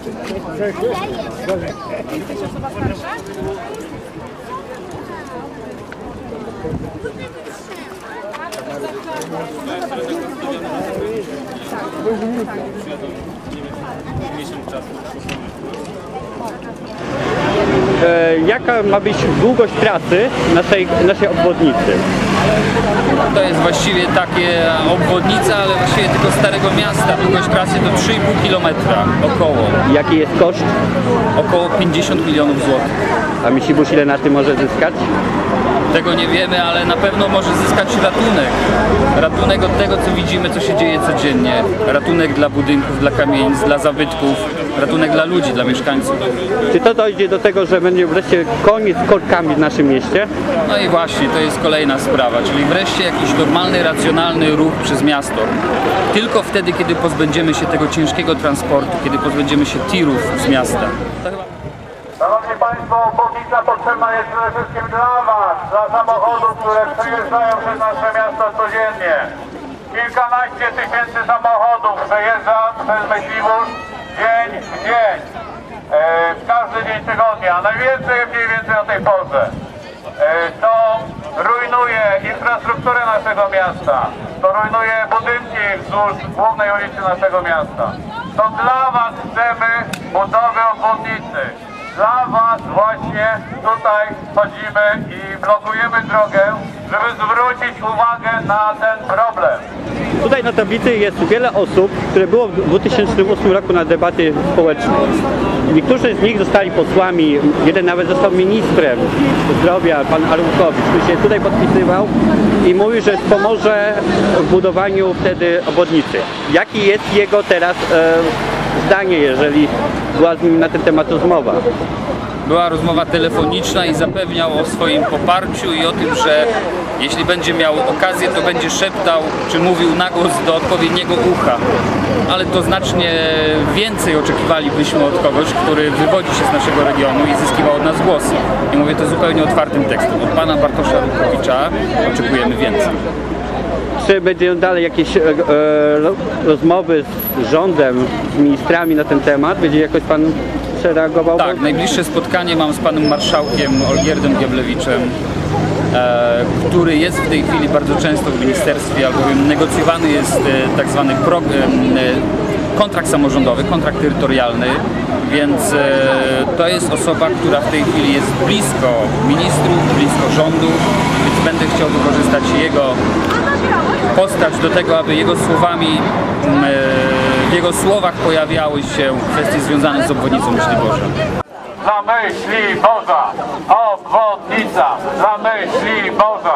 Jesteś osoba starsza? Jaka ma być długość trasy naszej obwodnicy? To jest właściwie takie obwodnica, ale właściwie tylko Starego Miasta. Długość trasy to 3,5 km około. Jaki jest koszt? Około 50 milionów złotych. A Myślibusz ile na tym może zyskać? Tego nie wiemy, ale na pewno może zyskać ratunek. Ratunek od tego, co widzimy, co się dzieje codziennie. Ratunek dla budynków, dla kamienic, dla zabytków. Ratunek dla ludzi, dla mieszkańców. Czy to dojdzie do tego, że będzie wreszcie koniec z korkami w naszym mieście? No i właśnie, to jest kolejna sprawa, czyli wreszcie jakiś normalny, racjonalny ruch przez miasto. Tylko wtedy, kiedy pozbędziemy się tego ciężkiego transportu, kiedy pozbędziemy się tirów z miasta. Szanowni Państwo, obwodnica potrzebna jest przede wszystkim dla Was, dla samochodów, które przejeżdżają przez nasze miasto codziennie. Kilkanaście tysięcy samochodów przejeżdża przez Myśliwóz dzień w dzień, w każdy dzień tygodnia, a najwięcej mniej więcej o tej porze. To rujnuje infrastrukturę naszego miasta, to rujnuje budynki wzdłuż głównej ulicy naszego miasta. To dla Was chcemy budowy obwodnicy. Dla Was właśnie tutaj chodzimy i blokujemy drogę, żeby zwrócić uwagę na ten problem. Tutaj na tablicy jest wiele osób, które było w 2008 roku na debaty społecznej. Niektórzy z nich zostali posłami, jeden nawet został ministrem zdrowia, pan Arłukowicz, który się tutaj podpisywał i mówi, że pomoże w budowaniu wtedy obwodnicy. Jaki jest jego teraz zdanie, jeżeli była z nim na ten temat rozmowa? Była rozmowa telefoniczna i zapewniał o swoim poparciu i o tym, że jeśli będzie miał okazję, to będzie szeptał, czy mówił na głos do odpowiedniego ucha. Ale to znacznie więcej oczekiwalibyśmy od kogoś, który wywodzi się z naszego regionu i zyskiwał od nas głosy. I mówię to zupełnie otwartym tekstem. Od pana Bartosza Arłukowicza oczekujemy więcej. Czy będą dalej jakieś rozmowy z rządem, z ministrami na ten temat? Będzie jakoś pan przereagował? Tak, najbliższe spotkanie mam z panem marszałkiem Olgierdem Diablewiczem, który jest w tej chwili bardzo często w ministerstwie, albowiem negocjowany jest tak zwany kontrakt samorządowy, kontrakt terytorialny, więc to jest osoba, która w tej chwili jest blisko ministrów, blisko rządu, więc będę chciał wykorzystać jego postać do tego, aby jego słowami, w jego słowach pojawiały się kwestie związane z obwodnicą Myśliborza. Dla Myśliborza, obwodnica, dla Myśliborza.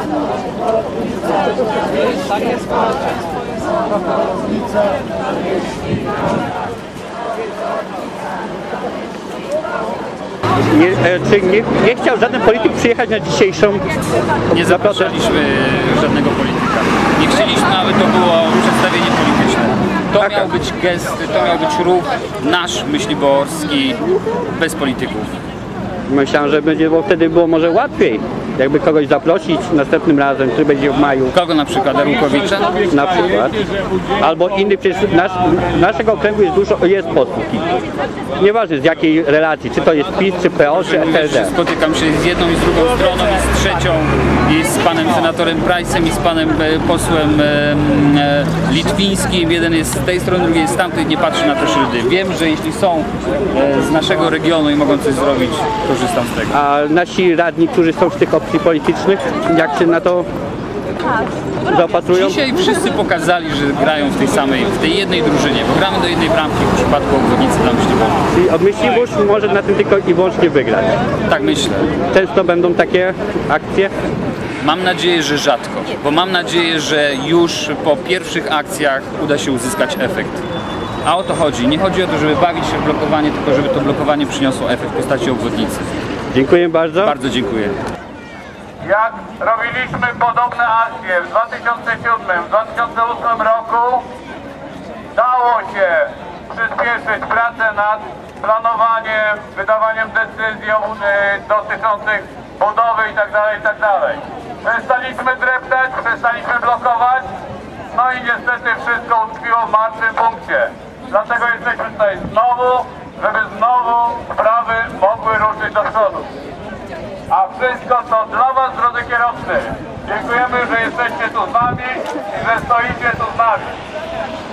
Czy nie chciał żaden polityk przyjechać na dzisiejszą? Nie zapraszaliśmy żadnego polityka. Nie chcieliśmy, aby to było przedstawienie polityczne. To miał być gest, to miał być ruch nasz myśliborski, bez polityków. Myślałem, że będzie, bo wtedy było może łatwiej, jakby kogoś zaprosić następnym razem, który będzie w maju. Kogo na przykład? Arłukowicza? Na przykład. Albo inny, przecież naszego okręgu jest dużo, jest posłów. Nieważne z jakiej relacji, czy to jest PiS, czy PO, czy SLD. Spotykam się z jedną i z drugą stroną, i z trzecią, i z panem senatorem Price'em, i z panem posłem litwińskim. Jeden jest z tej strony, drugi jest z tamtej, nie patrzy na te szyldy. Wiem, że jeśli są z naszego regionu i mogą coś zrobić, korzystam z tego. A nasi radni, którzy są z tych opcji politycznych, jak się na to zaopatrują? Dzisiaj wszyscy pokazali, że grają w tej jednej drużynie, bo gramy do jednej bramki w przypadku obwodnicy dla Myśliborza. Czyli Myśliwóż może na tym tylko i wyłącznie wygrać. Tak myślę. Często będą takie akcje? Mam nadzieję, że rzadko, bo mam nadzieję, że już po pierwszych akcjach uda się uzyskać efekt. A o to chodzi. Nie chodzi o to, żeby bawić się w blokowanie, tylko żeby to blokowanie przyniosło efekt w postaci obwodnicy. Dziękuję bardzo. Bardzo dziękuję. Jak robiliśmy podobne akcje w 2007, w 2008 roku, dało się przyspieszyć pracę nad planowaniem, wydawaniem decyzji dotyczących budowy itd. Przestaliśmy dreptać, przestaliśmy blokować, no i niestety wszystko utkwiło w martwym punkcie. Dlatego jesteśmy tutaj znowu, żeby znowu sprawy mogły ruszyć do przodu. A wszystko to dla Was, drodzy kierowcy. Dziękujemy, że jesteście tu z nami i że stoicie tu z nami.